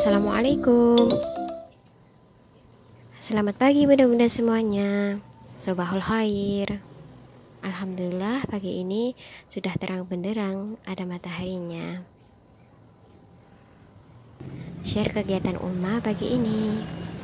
Assalamualaikum. Selamat pagi bunda-bunda semuanya. Sobahul khair. Alhamdulillah pagi ini sudah terang benderang, ada mataharinya. Share kegiatan Umma pagi ini.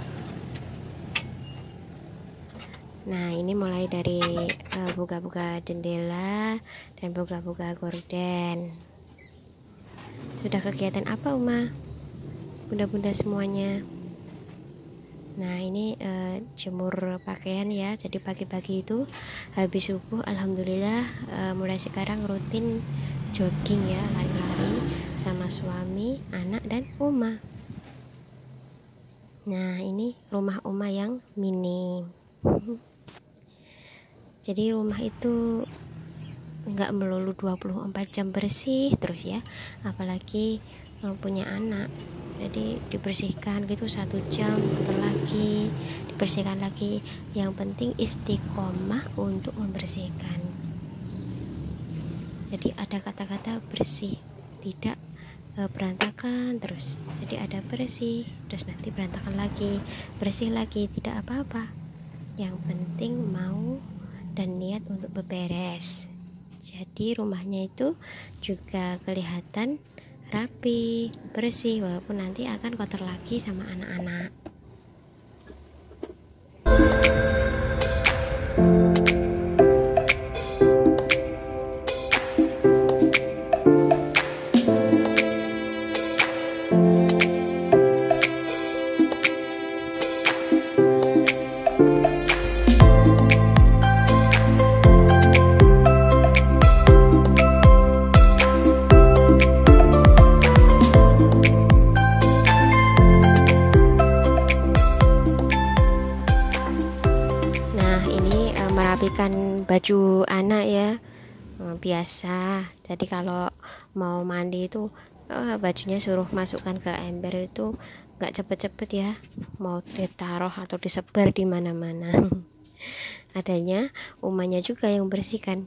Nah, ini mulai dari buka-buka jendela dan buka-buka gorden. Sudah kegiatan apa Umma? Bunda-bunda semuanya. Nah, ini jemur pakaian ya. Jadi pagi-pagi itu habis subuh alhamdulillah mulai sekarang rutin jogging ya, lari-lari sama suami, anak dan Umma. Nah, ini rumah Umma yang mini. Jadi rumah itu nggak melulu 24 jam bersih terus ya, apalagi punya anak. Jadi dibersihkan gitu 1 jam, lagi dibersihkan lagi. Yang penting istiqomah untuk membersihkan. Jadi ada kata-kata bersih, tidak berantakan terus. Jadi ada bersih, terus nanti berantakan lagi, bersih lagi, tidak apa-apa. Yang penting mau dan niat untuk beberes. Jadi rumahnya itu juga kelihatan rapi, bersih, walaupun nanti akan kotor lagi sama anak-anak. Merapikan baju anak ya, biasa. Jadi kalau mau mandi itu bajunya suruh masukkan ke ember itu nggak cepet-cepet ya, mau ditaruh atau disebar di mana-mana. Adanya umanya juga yang bersihkan.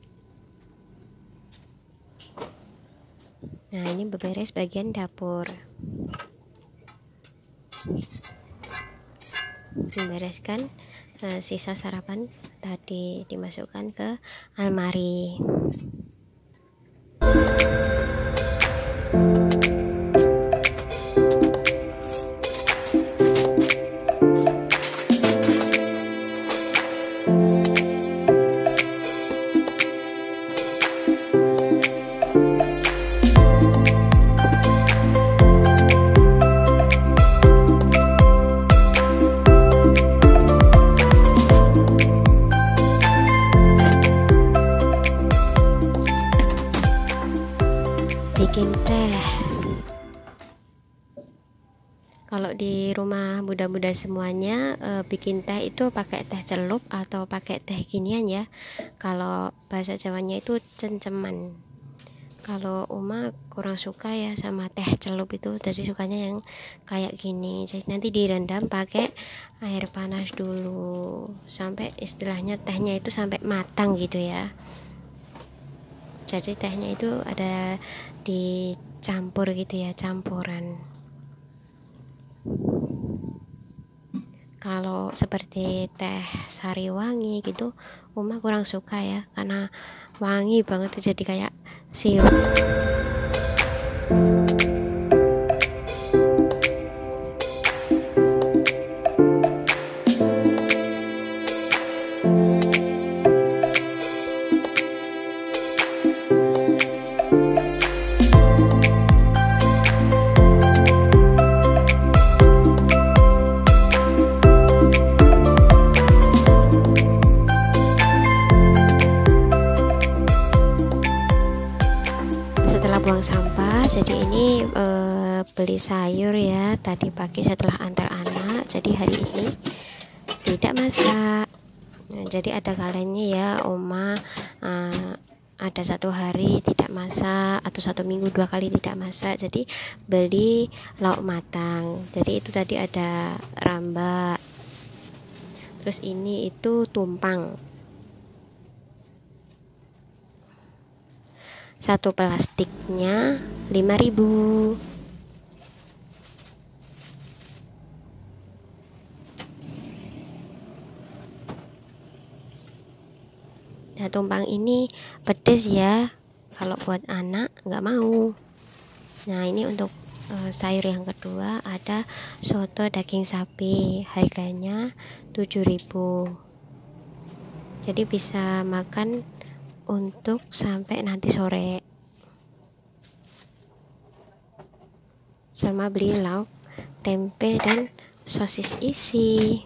Nah, ini beberes bagian dapur, membereskan sisa sarapan tadi dimasukkan ke almari. Bikin teh. Kalau di rumah muda-muda semuanya bikin teh itu pakai teh celup atau pakai teh ginian ya. Kalau bahasa Jawanya itu cenceman. Kalau Uma kurang suka ya sama teh celup itu, jadi sukanya yang kayak gini. Jadi nanti direndam pakai air panas dulu sampai istilahnya tehnya itu sampai matang gitu ya. Jadi tehnya itu ada dicampur gitu ya, campuran. Kalau seperti teh sari wangi gitu Uma kurang suka ya, karena wangi banget tuh, jadi kayak sirup. Buang sampah, jadi ini beli sayur ya tadi pagi setelah antar anak, jadi hari ini tidak masak. Nah, jadi ada kalanya ya Oma ada 1 hari tidak masak atau 1 minggu 2 kali tidak masak, jadi beli lauk matang. Jadi itu tadi ada rambak, terus ini itu tumpang, 1 plastiknya 5.000. tumpang ini pedes ya, kalau buat anak nggak mau. Nah ini untuk sayur yang kedua ada soto daging sapi, harganya 7.000. Jadi bisa makan untuk sampai nanti sore. Sama beli lauk, tempe dan sosis isi.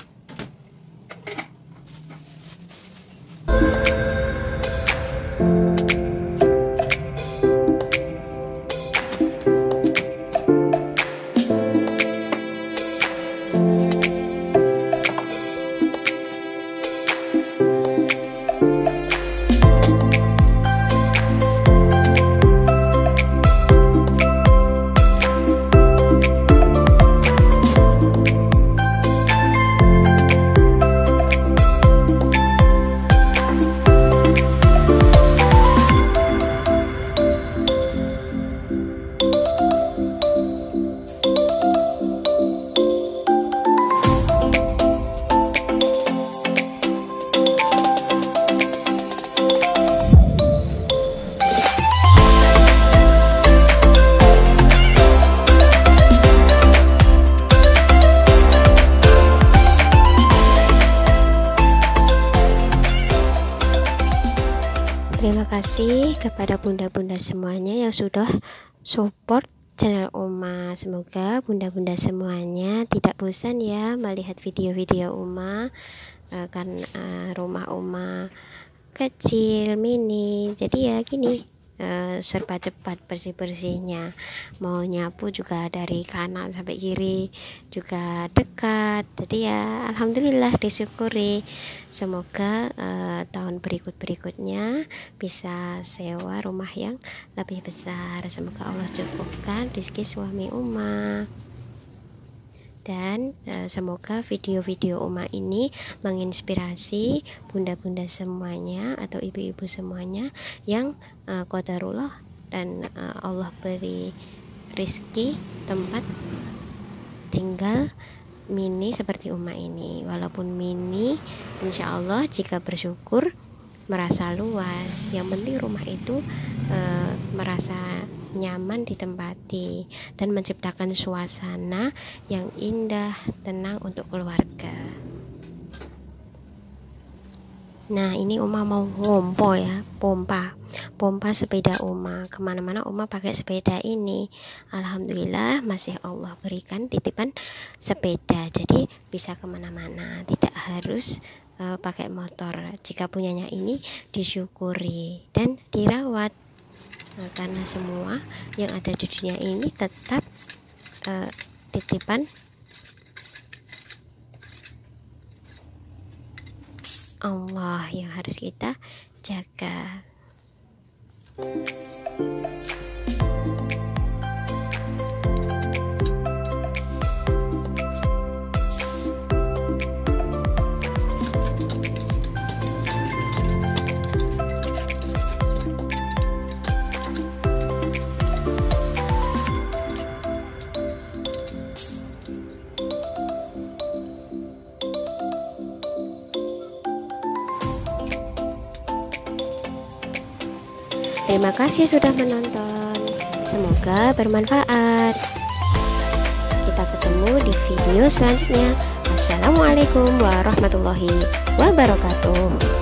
Terima kasih kepada bunda-bunda semuanya yang sudah support channel Uma. Semoga bunda-bunda semuanya tidak bosan ya melihat video-video Uma, kan rumah Uma kecil mini, jadi ya gini, serba cepat bersih-bersihnya. Mau nyapu juga dari kanan sampai kiri juga dekat, jadi ya alhamdulillah, disyukuri. Semoga tahun berikutnya bisa sewa rumah yang lebih besar. Semoga Allah cukupkan rezeki suami Uma. Dan semoga video-video Uma ini menginspirasi bunda-bunda semuanya atau ibu-ibu semuanya yang qadarullah dan Allah beri rezeki tempat tinggal mini seperti Uma ini. Walaupun mini, insya Allah jika bersyukur merasa luas. Yang penting rumah itu merasa nyaman ditempati dan menciptakan suasana yang indah, tenang untuk keluarga. Nah ini Uma mau ngompo ya, pompa sepeda Uma. Kemana-mana Uma pakai sepeda ini. Alhamdulillah masih Allah berikan titipan sepeda, jadi bisa kemana-mana, tidak harus pakai motor. Jika punyanya ini disyukuri dan dirawat. Nah, karena semua yang ada di dunia ini tetap titipan Allah yang harus kita jaga. Terima kasih sudah menonton. Semoga bermanfaat. Kita ketemu di video selanjutnya. Assalamualaikum warahmatullahi wabarakatuh.